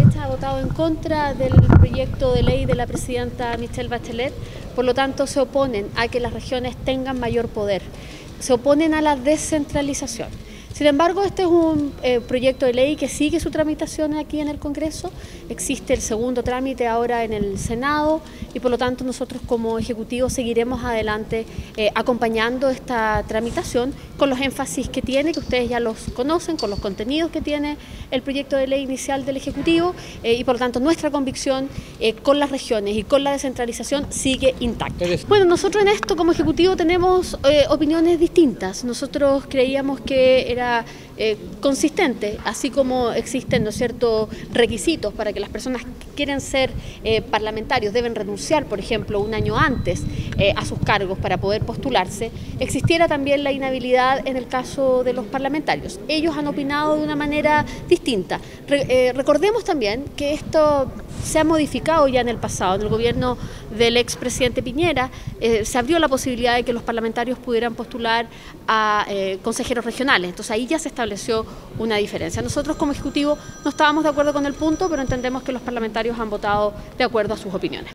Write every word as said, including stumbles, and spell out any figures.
derecha ha votado en contra del proyecto de ley de la presidenta Michelle Bachelet, por lo tanto se oponen a que las regiones tengan mayor poder, se oponen a la descentralización. Sin embargo, este es un eh, proyecto de ley que sigue su tramitación aquí en el Congreso, existe el segundo trámite ahora en el Senado y por lo tanto nosotros como Ejecutivo seguiremos adelante eh, acompañando esta tramitación con los énfasis que tiene, que ustedes ya los conocen, con los contenidos que tiene el proyecto de ley inicial del Ejecutivo eh, y por lo tanto nuestra convicción eh, con las regiones y con la descentralización sigue intacta. Bueno, nosotros en esto como Ejecutivo tenemos eh, opiniones distintas. Nosotros creíamos que era Eh, consistente, así como existen, ¿no es cierto?, requisitos para que las personas que quieren ser eh, parlamentarios deben renunciar, por ejemplo, un año antes eh, a sus cargos para poder postularse, existiera también la inhabilidad en el caso de los parlamentarios. Ellos han opinado de una manera distinta. Re, eh, recordemos también que esto se ha modificado ya en el pasado. En el gobierno del expresidente Piñera eh, se abrió la posibilidad de que los parlamentarios pudieran postular a eh, consejeros regionales. Entonces ahí ya se estableció una diferencia. Nosotros como Ejecutivo no estábamos de acuerdo con el punto, pero entendemos que los parlamentarios han votado de acuerdo a sus opiniones.